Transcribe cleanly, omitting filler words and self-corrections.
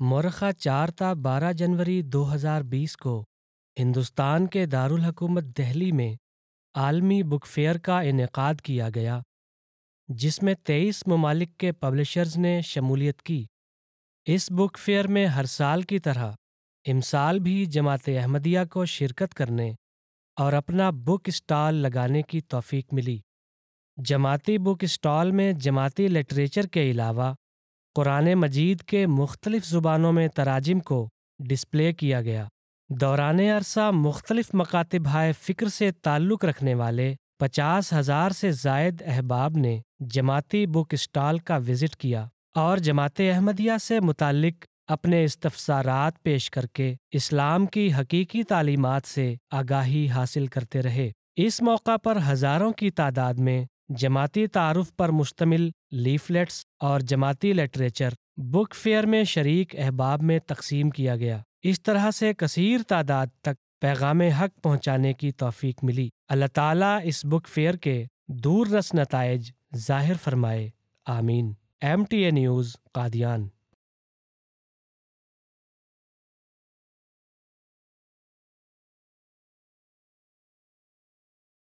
مورخہ 4 تا 12 جنوری 2020 کو ہندوستان کے دارالحکومت دہلی میں عالمی بک فیئر کا انعقاد کیا گیا، جس میں 23 ممالک کے پبلشرز نے شمولیت کی۔ اس بک فیئر میں ہر سال کی طرح امسال بھی جماعت احمدیہ کو شرکت کرنے اور اپنا بک اسٹال لگانے کی توفیق ملی۔ جماعتی بک اسٹال میں جماعتی لٹریچر کے علاوہ قرآن مجید کے مختلف زبانوں میں تراجم کو ڈسپلے کیا گیا۔ دوران عرصہ مختلف مکاتبہائے فکر سے تعلق رکھنے والے 50,000 سے زائد احباب نے جماعتی بک اسٹال کا وزٹ کیا اور جماعت احمدیہ سے متعلق اپنے استفسارات پیش کر کے اسلام کی حقیقی تعلیمات سے آگاہی حاصل کرتے رہے۔ اس موقع پر ہزاروں کی تعداد میں جماعتی تعارف پر مشتمل لیفلیٹس اور جماعتی لٹریچر بک فیئر میں شریک احباب میں تقسیم کیا گیا۔ اس طرح سے کثیر تعداد تک پیغام حق پہنچانے کی توفیق ملی۔ اللہ تعالیٰ اس بک فیئر کے دور رس نتائج ظاہر فرمائے، آمین۔ MTA news, Qadian.